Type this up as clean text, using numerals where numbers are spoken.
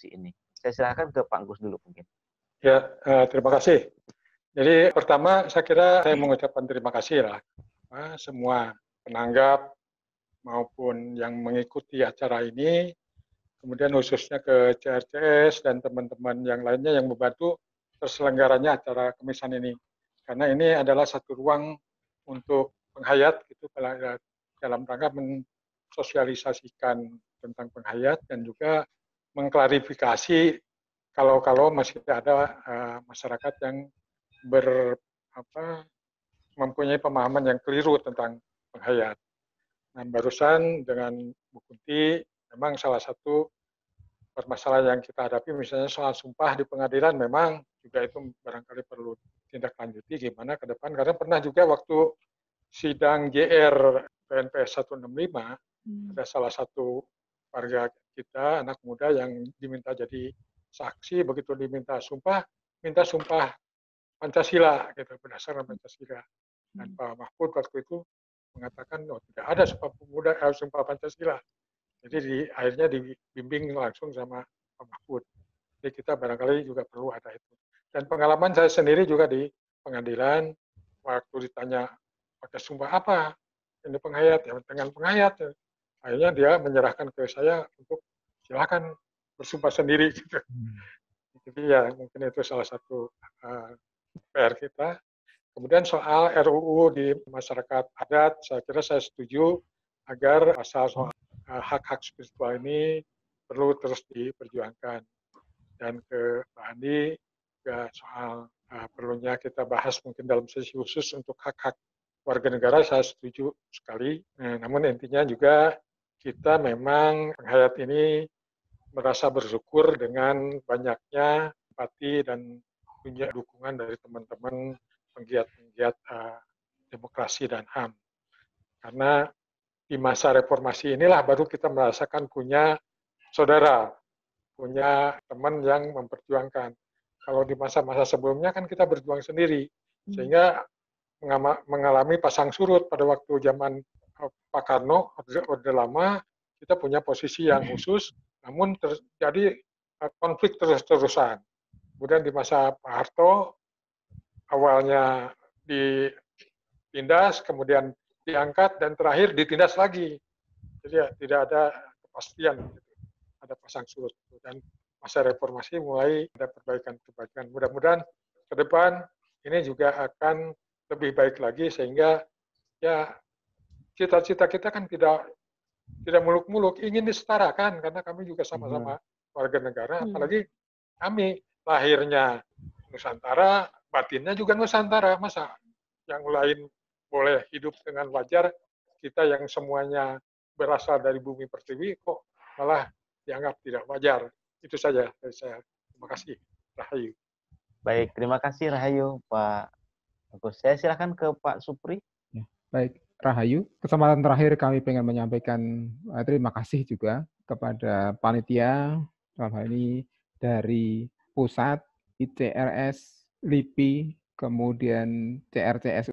diskusi ini. Saya silakan ke Pak Gus dulu mungkin. Ya, terima kasih. Jadi pertama saya kira saya mengucapkan terima kasih lah semua penanggap maupun yang mengikuti acara ini, kemudian khususnya ke CRCS dan teman-teman yang lainnya yang membantu terselenggaranya acara kemisan ini. Karena ini adalah satu ruang untuk penghayat gitu dalam rangka mensosialisasikan tentang penghayat dan juga mengklarifikasi kalau masih ada masyarakat yang mempunyai pemahaman yang keliru tentang penghayat. Nah, barusan dengan Bu Kunti, memang salah satu permasalahan yang kita hadapi, misalnya soal sumpah di pengadilan, memang juga itu barangkali perlu tindak lanjuti gimana ke depan. Karena pernah juga waktu sidang GR PNPS 165, ada salah satu warga kita, anak muda yang diminta jadi saksi, begitu diminta sumpah, minta sumpah Pancasila, gitu, berdasarkan Pancasila. Dan Pak Mahfud waktu itu mengatakan, tidak ada sumpah Pancasila. Jadi akhirnya dibimbing langsung sama Pak Mahfud. Jadi kita barangkali juga perlu ada itu. Dan pengalaman saya sendiri juga di pengadilan, waktu ditanya pakai sumpah apa, ini penghayat, ya dengan penghayat. Akhirnya dia menyerahkan ke saya untuk silakan bersumpah sendiri. Gitu. Jadi ya mungkin itu salah satu PR kita. Kemudian soal RUU di masyarakat adat, saya kira saya setuju agar pasal soal hak-hak spiritual ini perlu terus diperjuangkan. Dan ke Pak Andi, juga soal perlunya kita bahas mungkin dalam sesi khusus untuk hak-hak warga negara, saya setuju sekali. Namun intinya juga kita memang penghayat ini merasa bersyukur dengan banyaknya empati dan punya dukungan dari teman-teman penggiat-penggiat demokrasi dan HAM. Karena di masa reformasi inilah baru kita merasakan punya saudara, punya teman yang memperjuangkan. Kalau di masa-masa sebelumnya kan kita berjuang sendiri, sehingga mengalami pasang surut pada waktu zaman Pak Karno, Orde Lama, kita punya posisi yang khusus, namun terjadi konflik terus-terusan. Kemudian di masa Pak Harto, awalnya ditindas, kemudian diangkat, dan terakhir ditindas lagi. Jadi ya, tidak ada kepastian, ada pasang surut. Dan masa reformasi mulai ada perbaikan-perbaikan. Mudah-mudahan ke depan ini juga akan lebih baik lagi, sehingga ya cita-cita kita kan tidak muluk-muluk, ingin disetarakan, karena kami juga sama-sama warga negara, apalagi kami lahirnya Nusantara, batinnya juga Nusantara. Masa yang lain boleh hidup dengan wajar, kita yang semuanya berasal dari bumi pertiwi kok malah dianggap tidak wajar. Itu saja dari saya. Terima kasih. Rahayu. Baik, terima kasih Rahayu, Pak Agus. Saya silakan ke Pak Supri. Ya, baik, Rahayu. Kesempatan terakhir kami ingin menyampaikan terima kasih juga kepada panitia, dalam hal ini dari pusat, ICRS, LIPI, kemudian CRCS